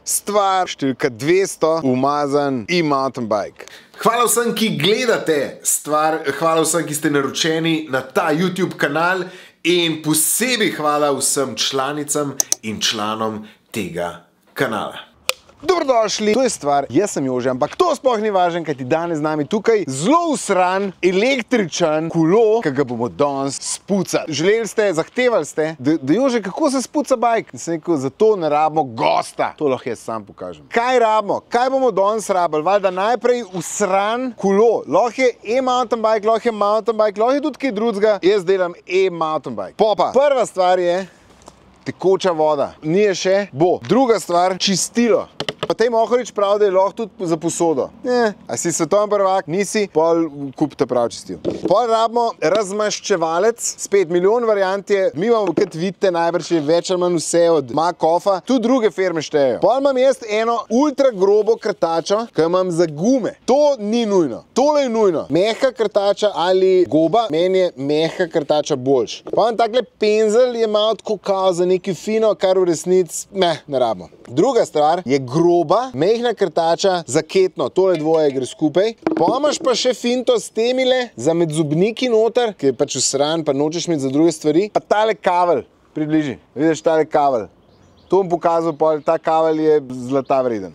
stvar številka 200, umazan e-mountain bike. Hvala vsem, ki gledate stvar, hvala vsem, ki ste naročeni na ta YouTube kanal in posebej hvala vsem članicam in članom tega kanala. Dobrodošli, to je stvar, jaz sem Jože, ampak to sploh ni važno, kaj ti danes z nami tukaj zelo usran, električen kolo, ki ga bomo danes spucali. Želeli ste, zahtevali ste, da Jože, kako se spuca bike? In sem rekel, zato ne rabimo gosta. To lahko jaz sam pokažem. Kaj rabimo? Kaj bomo danes rabili? Valjda najprej usran kolo. Lahko je e-mountain bike, lahko je mountain bike, lahko je tudi kaj drugega. Jaz delam e-mountain bike. Popa, prva stvar je tekoča voda. Ni je še? Bo. Druga stvar, čistilo. Matej Mohorič pravi, da je lahko tudi za posodo. A si svetovni prvak? Nisi? Pol kupite prav čistil. Pol rabimo razmaščevalec. Spet milijon variant je. Mi imamo, kot vidite, najbrž je več ali manj vse od Makofa. Tu druge firme štejejo. Pol imam jaz eno ultra grobo krtačo, ki imam za gume. To ni nujno. Tole je nujno. Mehka krtača ali goba, meni je mehka krtača boljš. Pa imam takle penzel, je malo tako kao za nekaj fino, kar v resnici ne rabimo. Druga stvar je groba, mehna krtača za ketno, tole dvoje gre skupaj. Pa imaš pa še finto s temile za med zobniki noter, ki je pač usran, pa nočeš imeti za druge stvari. Pa tale kavelj, približi, vidiš tale kavelj. To bom pokazal, ta kavelj je zlata vreden.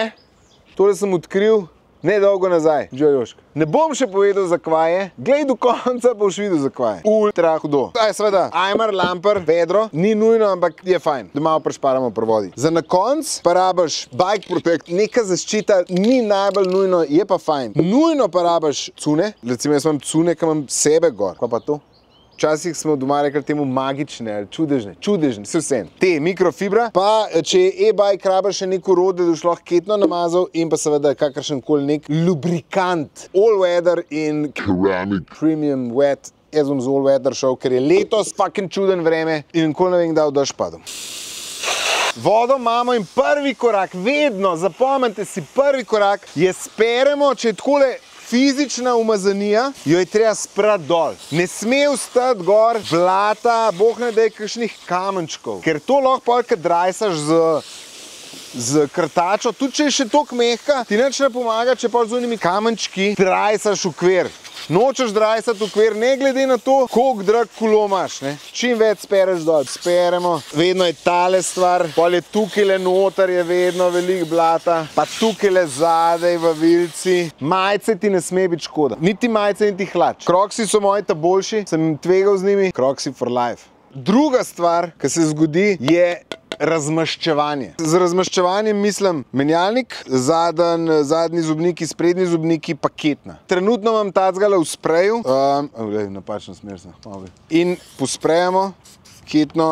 Tole sem odkril nedolgo nazaj, Jožka. Ne bom še povedal, zakaj je. Glej do konca, boš videl, zakaj je. Ultra hudo. Seveda, ajmer, lamper, vedro, ni nujno, ampak je fajn, da malo prešparamo pri vodi. Za na konc pa rabiš bike protect, neka zaščita, ni najbolj nujno, je pa fajn. Nujno pa rabiš cune, recimo jaz imam cune, ki imam sebe gor. Kaj pa to? Včasih smo doma rekli temu magične ali čudežne, se vsem. Te mikrofibra, pa če je e-bike rabiš še neko rode, da boš lahko ketno namazal in pa seveda kakršenkoli nek lubrikant. All weather in ceramic premium wet. Jaz bom z all weather šel, ker je letos fucking čuden vreme in nikoli ne vem, kdaj bo dež padel. Vodo imamo in prvi korak, vedno, zapomnite si, prvi korak je speremo, če je takole fizična umazanija, jo je treba sprati dol. Ne sme vstati gor blata, boh ne daj kakšnih kamenčkov, ker to lahko polka drajsaš z krtačo, tudi če je še toliko mehka, ti nič ne pomaga, če pa z unimi kamenčki drajsaš okvir. Nočeš drajsati okvir, ne glede na to, koliko drag kolo imaš. Čim več spereš dol, speremo. Vedno je tale stvar, pol je tukajle noter, je vedno veliko blata, pa tukajle zadej v vilci. Majice ti ne sme biti škoda. Niti majice, niti hlač. Croksi so moji ta boljši, sem jim tvegal z njimi. Croksi for life. Druga stvar, ki se zgodi, je razmaščevanje. Z razmaščevanjem mislim menjalnik, zadnji zobniki, sprednji zobniki, pa ketna. Trenutno imam tacgala v spreju, napačna smer sem, in posprejemo ketno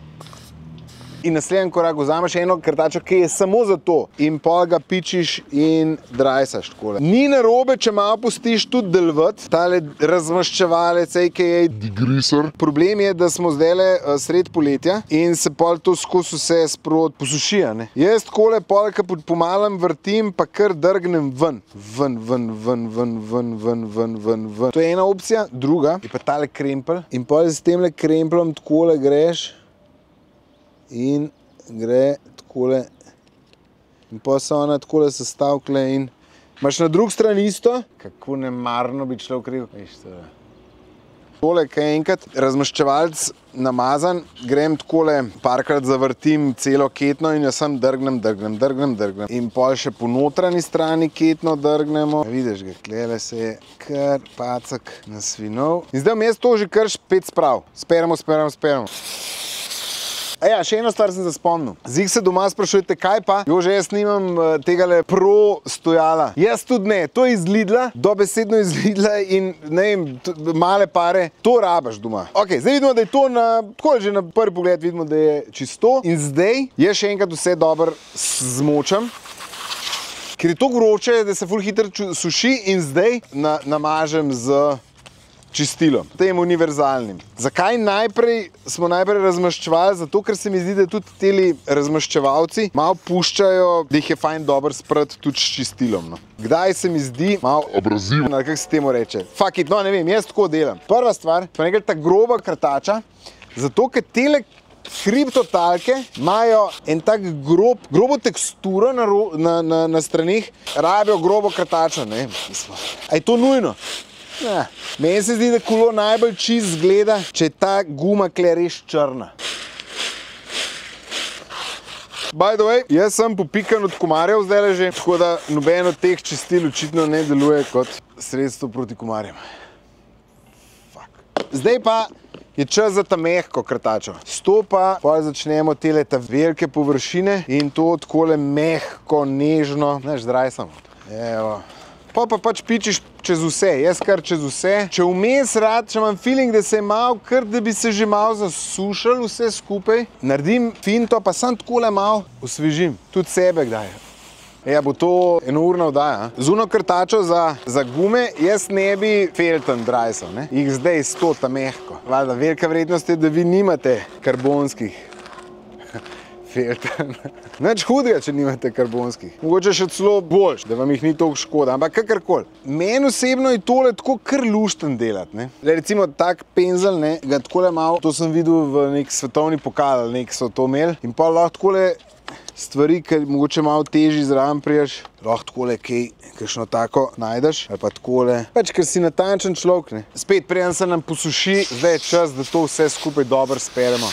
in naslednji korak vzameš eno krtačo, ki je samo za to in pol ga pičiš in drajsaš takole. Ni narobe, če malo pustiš tudi delovati, tale razmaščevalec, aka degreaser. Problem je, da smo zdajle sred poletja in se pol to skozi vse sprot posuši. Jaz takole pol, ki pomalem vrtim, pa kar drgnem ven. Ven. To je ena opcija. Druga je pa tale krempel in pol s temle kremplom takole greš in gre takole in pa se ona takole sestavkle in imaš na drugi strani isto. Kako nemarno bi človek rekel. Tole, kaj je enkrat razmaščevalc namazan, grem takole parkrat zavrtim celo ketno in jo sam drgnem. In pol še po notranji strani ketno drgnemo. Vidiš ga, klele se je kar pacak nasvinov. In zdaj jaz to že kar spet sprav. Speremo. Še eno stvar sem se spomnil. Zdaj se doma sprašujete, kaj pa? Jože, jaz nimam tegale pro stojala. Jaz tudi ne. To je iz Lidla, dobesedno iz Lidla in ne vem, male pare. To rabaš doma. Ok, zdaj vidimo, da je to tako že na prvi pogled vidimo, da je čisto. In zdaj jaz še enkrat vse dobro zmočam. Ker je to vroče, da se ful hitro suši in zdaj namažem z čistilom, tem univerzalnim. Zakaj smo najprej razmaščevali? Zato, ker se mi zdi, da tudi teli razmaščevalci malo puščajo, da jih je fajn dobro sprati tudi s čistilom. Kdaj se mi zdi malo abrazivno, kako se temu reče. Fuck it, no ne vem, jaz tako delam. Prva stvar, pa nekaj ta groba krtača, zato, ker tele Hribtotalke imajo en tak grobo teksturo na stranih, rabijo grobo krtačo, ne? A je to nujno? Ja. Meni se zdi, da kolo najbolj čist zgleda, če je ta guma kle res črna. By the way, jaz sem popikan od komarjev zdaj že, tako da noben od teh čistil očitno ne deluje kot sredstvo proti komarjem. Zdaj pa je čas za ta mehko krtačo. S to pa začnemo tele ta velike površine in to takole mehko, nežno, znaš, zdraj samo. Evo. Pa pač pičiš čez vse, jaz kar čez vse. Če vmes rad, če imam feeling, da se je malo kar, da bi se že malo zasušal vse skupaj, naredim finto, pa sam takole malo osvežim. Tudi sebe kdaj. Ja, bo to enourna oddaja. Z uno krtačo za gume jaz ne bi felten drajsal, ne? Jih zdaj 100 ta mehko. Valjda, velika vrednost je, da vi nimate karbonskih felten. Nič hudega, če nimate karbonskih. Mogoče še celo boljš, da vam jih ni toliko škoda, ampak kakorkoli. Meni osebno je tole tako kar lušten delati, ne. Recimo tak penzel, ne, ga takole malo, to sem videl v nek svetovni pokal, nek so to imeli, in pa lahko takole stvari, ki mogoče malo težji zraven prijaš, lahko takole kakšno tako najdeš, ali pa takole. Pač, ker si natančen človek, ne. Spet, preden se nam posuši, zdaj je čas, da to vse skupaj dobro speremo.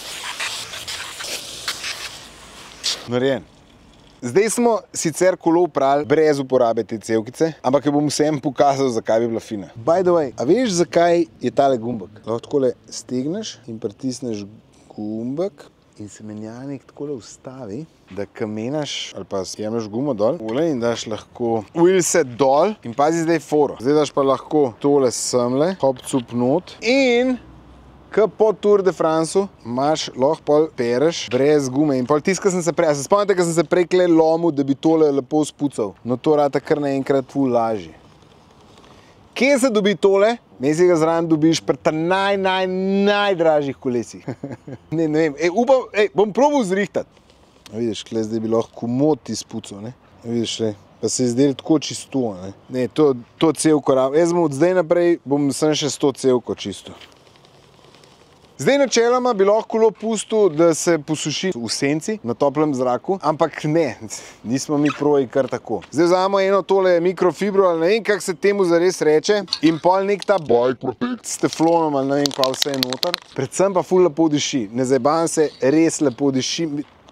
Narejen. Zdaj smo sicer kolo uprali brez uporabe te cevkice, ampak jo bom vsem pokazal, zakaj bi bila fina. By the way, a veš, zakaj je tale gumbek? Lahko takole stegneš in pritisneš gumbek in se menjalnik takole ustavi, da kamenaš ali pa jemlješ gumo dol in daš lahko wheelset dol in pazi zdaj foro. Zdaj daš pa lahko tole semle, hop cup not in po Tour de Franceu imaš, lahko pol pereš brez gume in pol tisto, se spomnite, ko sem se prej kle lomil, da bi tole lepo spucal. No to rata kar naenkrat ful lažje. Kje se dobi tole? Mesi ga zraven dobiš pri ta najdražjih kolesih. Ne vem, upam, bom probal zrihtati. Vidiš, kle zdaj bi lahko komod ti spucal, ne? Vidiš, pa se je zdelo tako čisto, ne? Ne, to cevko rabim. Jaz bom od zdaj naprej, bom sem še 100 cevko čisto. Zdaj načeloma bi lahko kolo pustil, da se posuši v senci, na toplem zraku, ampak ne, nismo mi proji kar tako. Zdaj vzamemo eno tole mikrofibro, ali ne vem, kako se temu zares reče, in pol nek ta bike protect s teflonom, ali ne vem, kaj vse je noter. Predvsem pa ful lepo diši, ne zajebavam se, res lepo diši.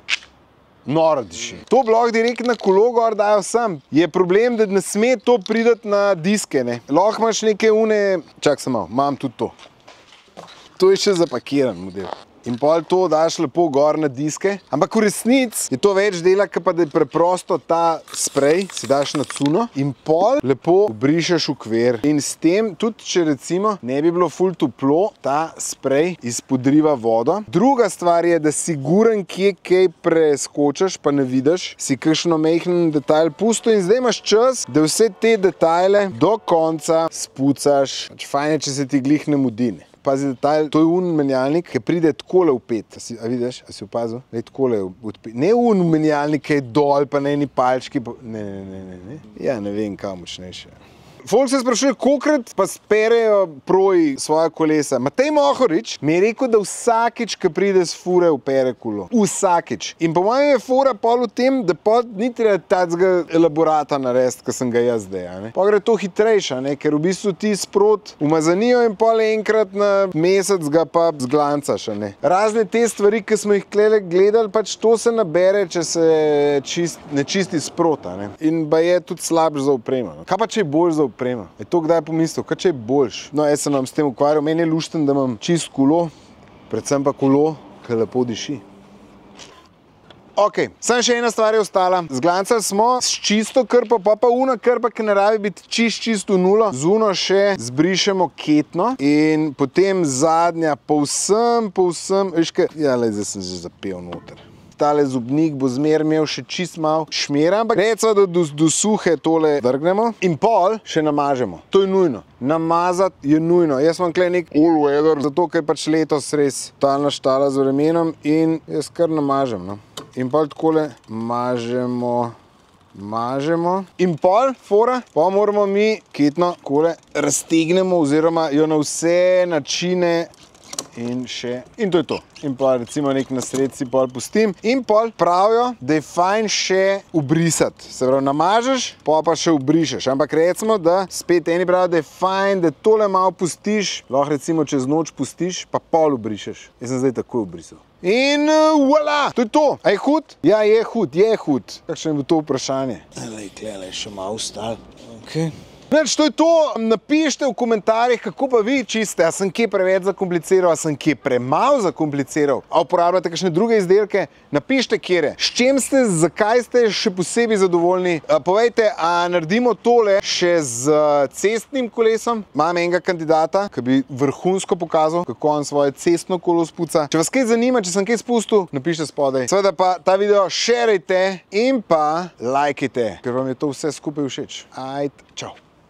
Noro diši. To bi lahko direkt na kolo gor dajo sem. Je problem, da ne sme to pridati na diske, ne. Lahko imaš neke čak sem malo, imam tudi to. To je še zapakiran model. In pol to daš lepo gor na diske, ampak v resnici je to več dela, kot pa da je preprosto ta sprej, si daš na cuno in pol lepo obrišeš okvir. In s tem, tudi če recimo ne bi bilo ful toplo, ta sprej izpodriva vodo. Druga stvar je, da si guren, kje kaj preskočiš, pa ne vidiš, si kakšno majhen detajl pustil in zdaj imaš čas, da vse te detajle do konca spucaš. Fajn je, če se ti glih ne mudi. Pazi detajl, to je menjalnik, ki pride takole vpet. A vidiš, a si opazil? Ne, takole vpet. Ne menjalnik, ki je dol, pa na eni palčki. Ne. Ja, ne vem, kaj močnejše. Folk se sprašuje, kolikrat pa sperejo proji svoja kolesa. Matej Mohorič mi je rekel, da vsakič, ko pride s fure, upere kolo. Vsakič. In po mojem je fora pol v tem, da pol ni treba tacga elaborata narediti, ko sem ga jaz zdaj. Pa gre to hitrejša, ker v bistvu ti sprot umazanijo in pol enkrat na mesec ga pa zglancaš. Razne te stvari, ki smo jih klele gledali, pač to se nabere, če se ne čisti sprota. In ba je tudi slabš za opremo. Kaj pa če je bolj za oprema? Je to kdaj pomislil? Kaj če je boljš? No, jaz sem vam s tem ukvarjal. Meni je lušten, da imam čist kolo, predvsem pa kolo, ki lepo diši. Ok, samo še ena stvar je ostala. Zglancali smo s čisto krpo, pa una krpa, ki ne rabi biti čisto nulo. Z uno še zbrišemo ketno in potem zadnja povsem, veš kaj, ja, zdaj sem že zapel noter. Tale zubnik bo zmer imel še čist malo šmera, ampak recimo, da do suhe tole vrgnemo in pol še namažemo. To je nujno. Namazati je nujno. Jaz imam tukaj nek all weather, zato ker pač letos res talna štala z vremenom in jaz kar namažem. In pol takole mažemo in pol, fora, pa moramo mi ketno takole raztegnemo oziroma jo na vse načine in še, in to je to. In pa recimo nek nasred si pol pustim. In pol pravijo, da je fajn še ubrisati. Se pravi, namažeš, pa še ubrišeš. Ampak recimo, da spet eni pravijo, da je fajn, da tole malo pustiš, lahko recimo čez noč pustiš, pa pol ubrišeš. Jaz sem zdaj takoj ubrisal. In voilà, to je to. A je hud? Ja, je hud, je hud. Kakšno je bilo to vprašanje? Glej, še malo ustal. Okay. Znači, to je to, napišite v komentarjih, kako pa vi čiste, a sem kje preveč zakompliciral, a sem kje premalo zakompliciral, a uporabljate kakšne druge izdelke, napišite kjere, s čem ste, zakaj ste še posebej zadovoljni, povejte, a naredimo tole še z cestnim kolesom, imam enega kandidata, ki bi vrhunsko pokazal, kako on svoje cestno kolo spuca. Če vas kaj zanima, če sem kaj spustil, napišite spodaj. Seveda pa ta video šerajte in pa lajkajte, ker vam je to vse skupaj všeč. Ajde, čau.